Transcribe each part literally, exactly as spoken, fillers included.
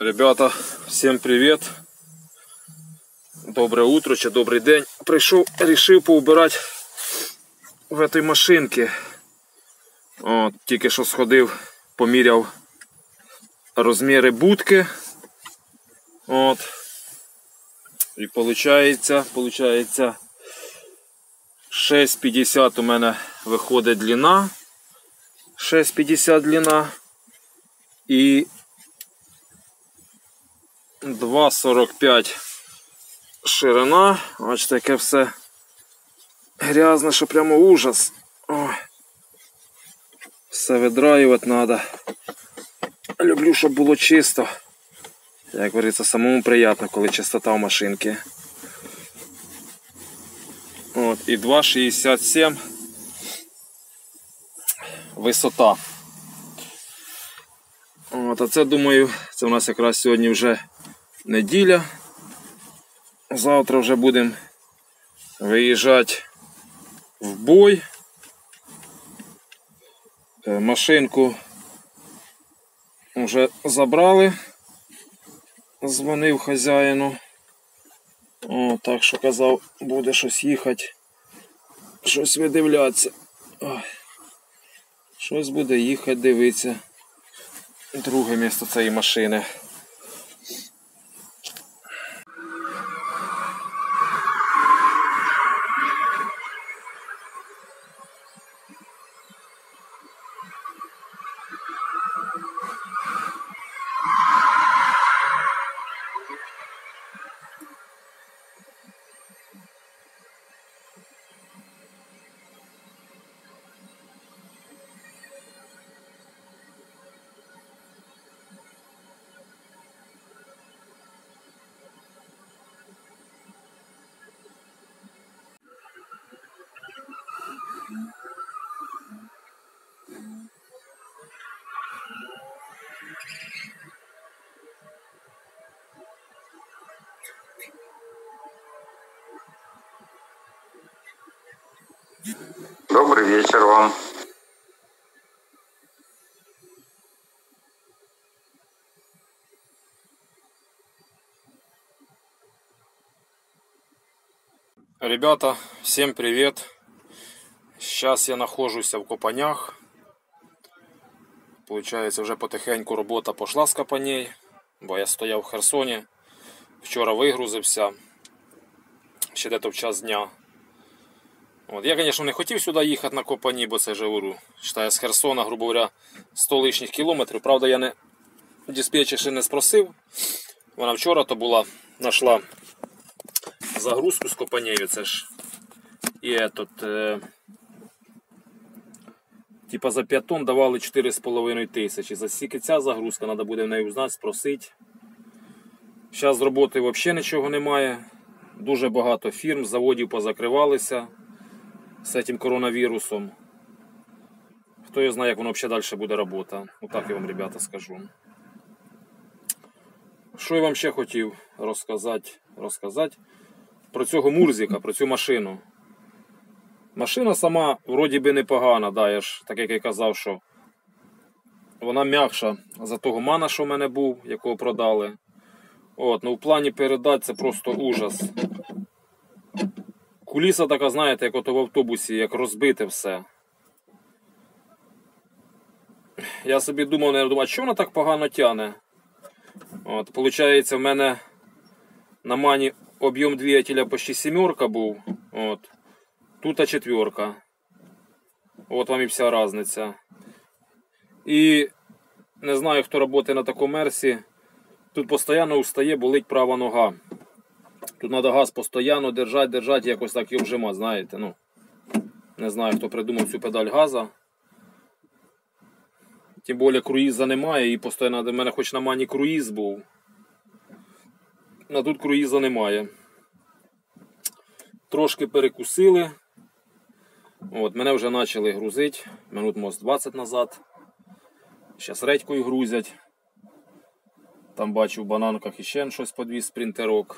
Ребята, всем привет. Доброе утро, чи добрий день. Прийшов, рішив поубирати в этой машинці. От, тільки що сходив, поміряв розміри будки. От. І виходить, виходить шість п'ятдесят у мене виходить длина. шість п'ятдесят длина. І два сорок п'ять ширина. Ось таке все грязне, що прямо ужас. Ой. Все видраювати треба. Люблю, щоб було чисто. Як говориться, самому приємно, коли чистота в машинці. От, і два шістдесят сім висота. От, а це, думаю, це у нас якраз сьогодні вже неділя. Завтра вже будемо виїжджати в бой. Машинку вже забрали. Дзвонив хазяїну. О, так що казав, буде щось їхати. Щось видивлятися. Ой. Щось буде їхати, дивитися. Друге місце цієї машини. Добрый вечер вам. Ребята, всем привет. Сейчас я нахожусь в Копанях. Получается, вже потихеньку робота пішла з Копаней, бо я стояв в Херсоні. Вчора вигрузився, ще десь в час дня. От. Я, звісно, не хотів сюди їхати на Копані, бо це ж, говорю, вважаю, з Херсона, грубо говоря, сто лишніх кілометрів. Правда, я не диспетчер не спросив. Вона вчора то була, знайшла загрузку з Копанею, це ж і этот, е, типа за п'ять тонн давали чотири з половиною тисячі. За скільки ця загрузка, треба буде в неї узнати, спросити. Зараз з роботи взагалі нічого немає. Дуже багато фірм, заводів позакривалися з цим коронавірусом. Хто його знає, як воно взагалі далі буде робота. Отак я вам, ребята, скажу. Що я вам ще хотів розказати, розказати про цього Мурзика, про цю машину. Машина сама вроді би непогана, да, я ж так як я казав, що вона м'якша за того мана, що в мене був, якого продали. От, ну в плані передач це просто ужас. Куліса така, знаєте, як ото в автобусі, як розбите все. Я собі думав, не думав, що вона так погано тягне. От, получається, в мене на мані об'єм двигателя почти сімерка був. От. Тут четверка. От вам і вся різниця. І не знаю, хто працює на такому мерсі. Тут постійно устає, болить права нога. Тут треба газ постійно держати, держати, якось так його вжимати, знаєте. Ну, не знаю, хто придумав цю педаль газа. Тим більше круїза немає і постійно, в мене хоч на мані круїз був. А тут круїза немає. Трошки перекусили. От, мене вже почали грузити. Минут, може, двадцять назад. Зараз редькою грузять. Там бачу в бананках іще щось подвіз спринтерок.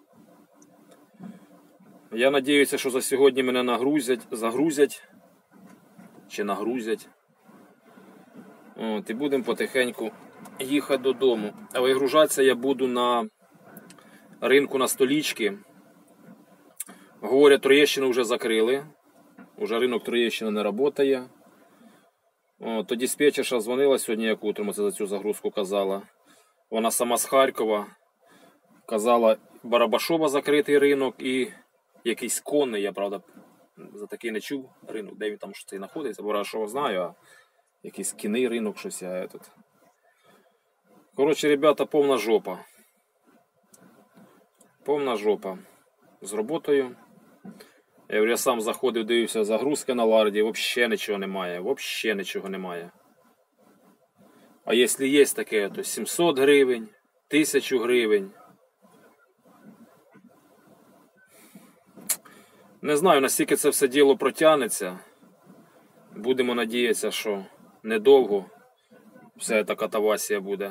Я сподіваюся, що за сьогодні мене нагрузять, загрузять. Чи нагрузять. От, і будемо потихеньку їхати додому. А вигружатися я буду на ринку на Столічки. Говорять, Троєщину вже закрили. Уже ринок Троєщина не працює. О, то диспетчерша дзвонила сьогодні, як утром, це за цю загрузку казала. Вона сама з Харкова. Казала, Барабашова закритий ринок і якийсь конний, я, правда, за такий не чув ринок, де він там що це знаходиться, Барабашова знаю, а якийсь кінний ринок, щось я тут. Коротше, ребята, повна жопа. Повна жопа. З роботою. Я, говорю, я сам заходив, дивився загрузки на ларді, взагалі нічого немає, взагалі нічого немає. А якщо є таке, то сімсот гривень, тисячу гривень. Не знаю, наскільки це все діло протягнеться. Будемо надіятися, що недовго вся ця катавасія буде.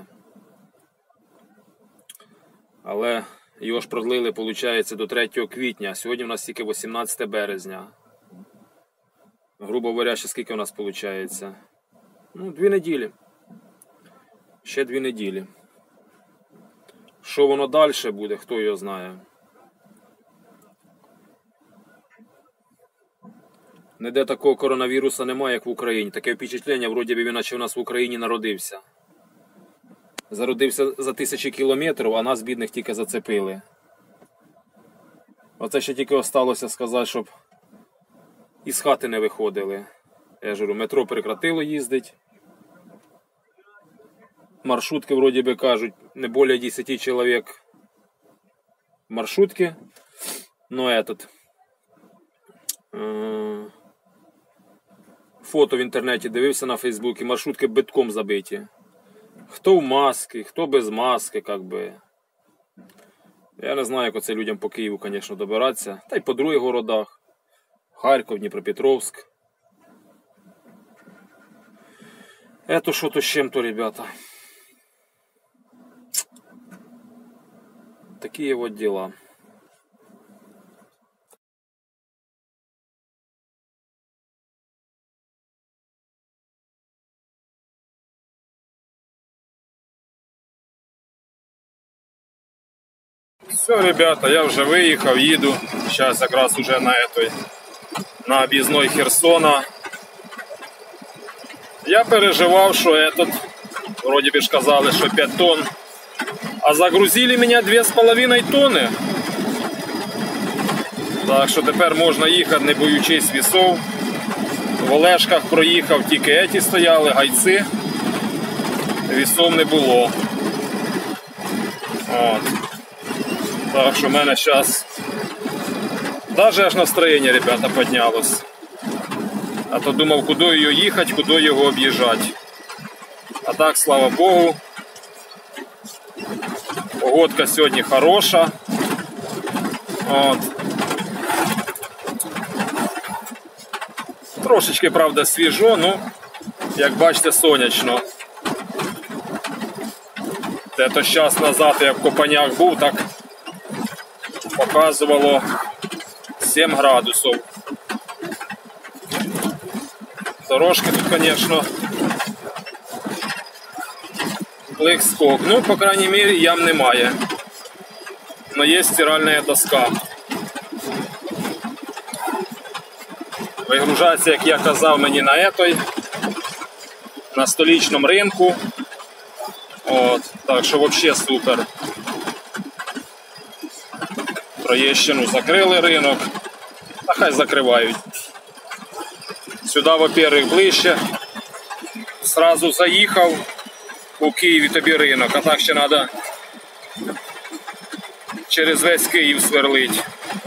Але його ж продлили, виходить, до третього квітня, а сьогодні у нас тільки вісімнадцяте березня. Грубо говоря, ще скільки у нас виходить? Ну, дві неділі. Ще дві неділі. Що воно далі буде, хто його знає. Ніде такого коронавіруса немає, як в Україні. Таке впечатлення, вроді би він наче в нас в Україні народився. Зародився за тисячі кілометрів, а нас, бідних, тільки зацепили. Оце ще тільки осталося сказати, щоб із хати не виходили. Я ж говорю, метро прекратило їздить. Маршрутки, вроді би, кажуть, не більше десять чоловік маршрутки. Ну, этот... Е фото в інтернеті дивився на Фейсбуці, маршрутки битком забиті. Хто в маски, хто без маски, як би. Я не знаю, як оце людям по Києву, звісно, добиратися. Та й по других городах. Харків, Дніпропетровськ. Ето що то з чим-то, ребята. Такі от діла. Все, ребята, я вже виїхав, їду. Зараз якраз уже на этой, на об'їзної Херсона. Я переживав, що этот, вроде бы ж казали, що п'ять тонн. А загрузили мене дві з половиною тонни. Так що тепер можна їхати, не боючись вісов. В Олешках проїхав, тільки еті стояли, гайці. Вісов не було. От. Так що в мене зараз навіть аж настроєння, ребята, піднялось. А то думав, куди його їхати, куди його об'їжджати. А так, слава Богу, погодка сьогодні хороша. От. Трошечки, правда, свіжо, ну, як бачите, сонячно. Те то час назад, як в Копанях був, так показувало сім градусів. Дорожки тут, звісно, плик-скок. Ну, по крайній мірі, ям немає. Но є стиральна доска. Вигружається, як я казав, мені на етой, на столичному ринку. От, так що взагалі супер. Троєщину закрили ринок, а хай закривають. Сюди, во-первых, ближче. Сразу заїхав, у Києві тобі ринок, а так ще треба через весь Київ сверлить.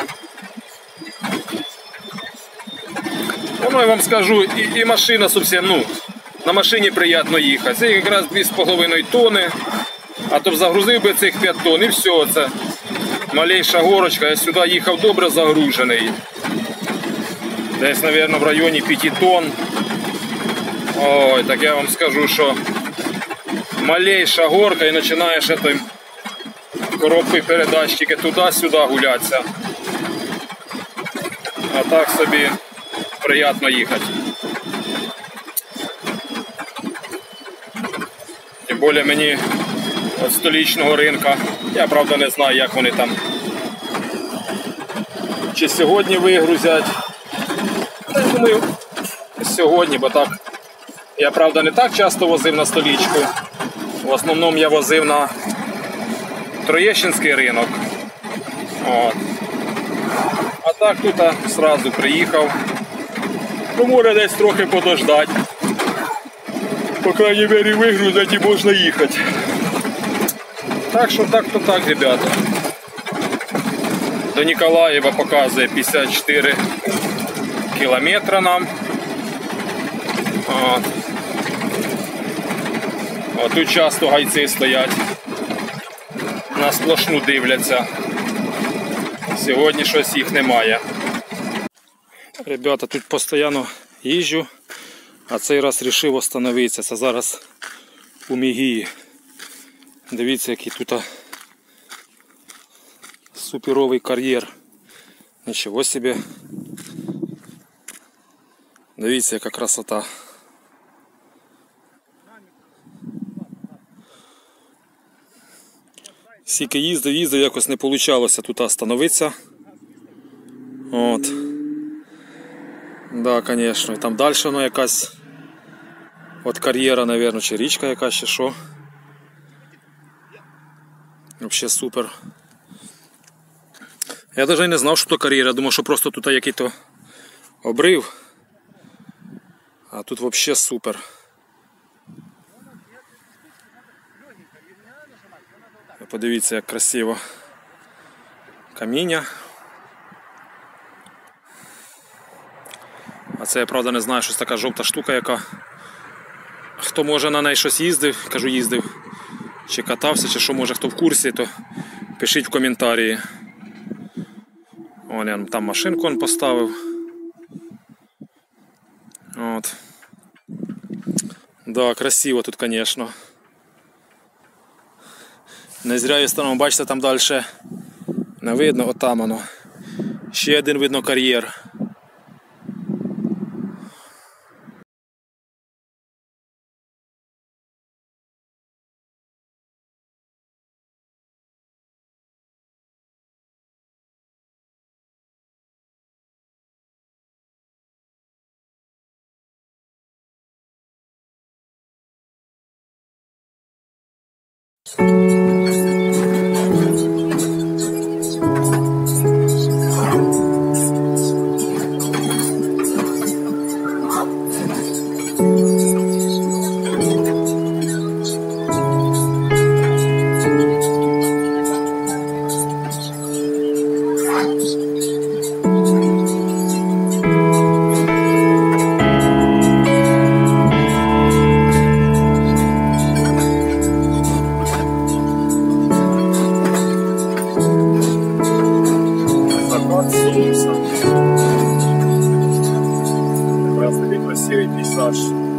Ну, я вам скажу, і, і машина зовсім, ну, на машині приємно їхати. Це якраз дві з половиною тонни, а то б загрузив би цих п'ять тонн і все, це малейша горочка. Я сюди їхав добре загружений. Десь, мабуть, в районі п'ять тонн. Ой, так я вам скажу, що малейша горка і починаєш этой коробкою передач тільки туди-сюди гулятися. А так собі приємно їхати. Тим більше мені від столичного ринка. Я, правда, не знаю, як вони там. Чи сьогодні вигрузять. Я думаю, сьогодні, бо так. Я, правда, не так часто возив на столичку. В основному я возив на Троєщинський ринок. От. А так тут одразу приїхав. Ну, може десь трохи подождати. По крайній мірі вигрузять і можна їхати. Так що так-то так, ребята. До Ніколаєва показує п'ятдесят чотири кілометри нам. От. От тут часто гайці стоять. На сплошну дивляться. Сьогодні щось їх немає. Ребята, тут постійно їжджу, а цей раз вирішив остановитися. Це зараз у Мігії. Дивіться, який тут суперовий кар'єр. Нічого собі. Дивіться, яка красота. Скільки їздив, їздив, якось не вийшло тут остановитися. От. Да, звісно. І там далі воно якась от кар'єра, мабуть, чи річка якась, чи що. Взагалі супер. Я навіть не знав, що то кар'єра, думав, що просто тут який-то обрив. А тут взагалі супер. Подивіться, як красиво. Каміння. А це я, правда, не знаю, щось така жовта штука, яка... Хто може на неї щось їздив, кажу їздив, чи катався, чи що, може хто в курсі, то пишіть в коментарі. О, я там машинку он поставив. От. Да, красиво тут, звісно. Не зря я стану, бачите, там далі не видно, отам воно. Ще один видно кар'єр. Красивий пейзаж.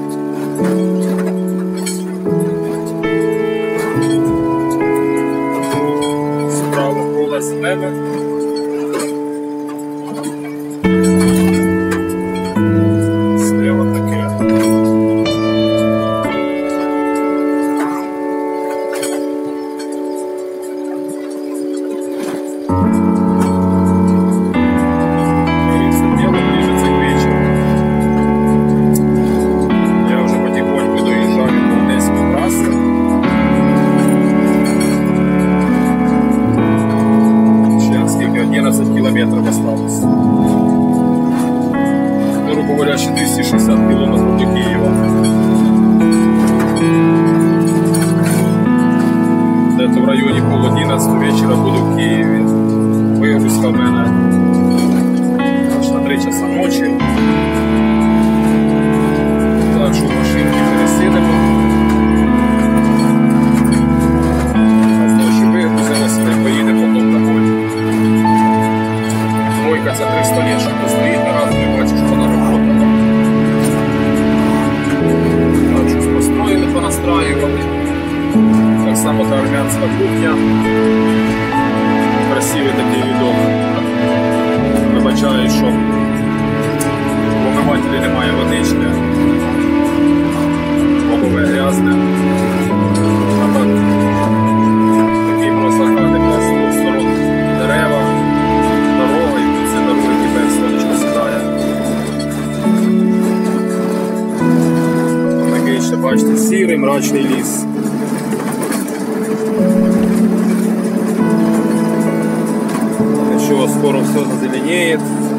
Справа поле зелене. Слева таке. Километров осталось. Грубо говоря, ще двести шестьдесят километров до Киева. Где-то в районе пол одиннадцатого вечера буду в Киеве. Вигрузка в мене аж на три часа ночі. Так що машинки пересидимо. А з ночі вигрузилися і поїдемо потім домой. Мойка за триста лет, що постоїть, ні разу не бачиш, що вона роботала. Так, щось построїли, понастраювали. Так само та армянська кухня. Красивий такий відок. Вибачаю, що в омивателі немає водички. Лобове грязне. брачный лис. Ничего, скоро все зазеленеет.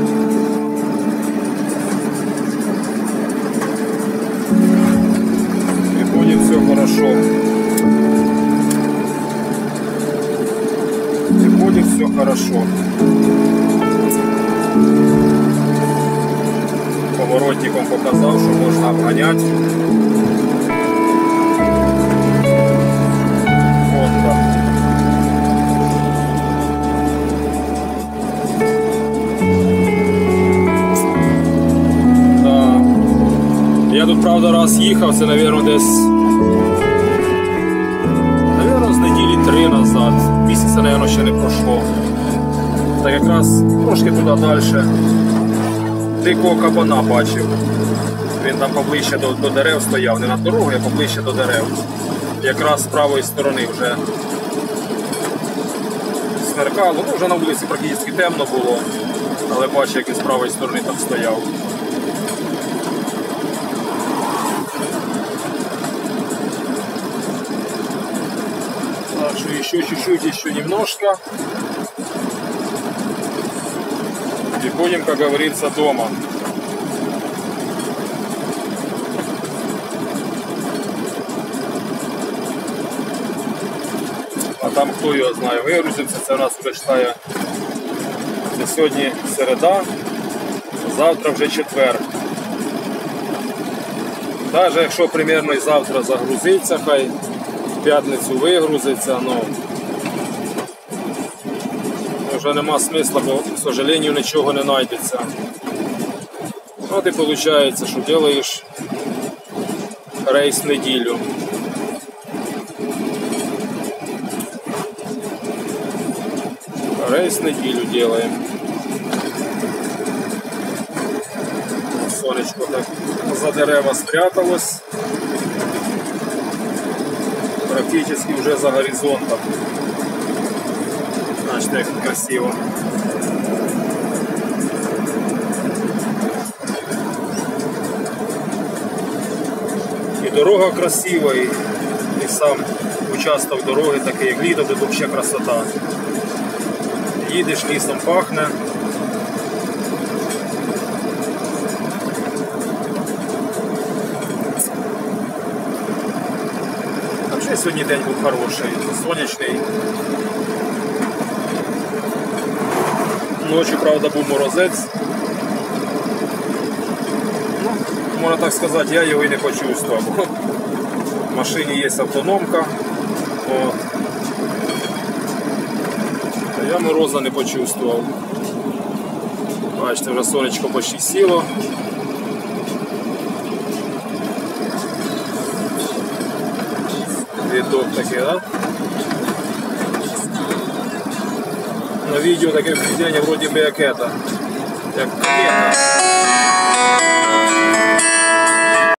И будет все хорошо. И будет все хорошо. Поворотником показал, что можно обгонять. Honda. Да. Я тут, правда, раз їхав, це, мабуть, десь, мабуть, з неділі три назад. Місяця, мабуть, ще не пройшло. Так якраз трошки туди далі. Дикого кабана бачив. Він там поближче до, до дерев стояв, не на дорогу, а поближче до дерев. Якраз з правої сторони вже смеркало, ну вже на вулиці практично темно було, але бачив, як він з правої сторони там стояв. Так что еще чуть-чуть, еще немножко. И будем, как говорится, дома. А там, хто його знає, вигрузимося, це у нас вже читає. Це сьогодні середа, завтра вже четвер. Навіть якщо примерно і завтра загрузиться, хай в п'ятницю вигрузиться, ну вже нема смисла, бо, к сожалению, нічого не знайдеться. От і виходить, що робиш рейс в неділю. Рейс в неділю делаем. Сонечко так за дерева спряталось. Практически уже за горизонтом. Значит, як красиво. І дорога красива, і, і сам участок дороги такий, як літо, тут взагалі красота. Їдеш, лісом пахне. А вже сьогодні день був хороший, сонячний. Ночі, правда, був морозець. Ну, можна так сказати, я його і не почувствував. В машині є автономка. От. Я мороза не почувствував. Бачите, вже сонечко почти сіло. Видок такий, да? На відео таке впечатлення, вроді би як это, як лето.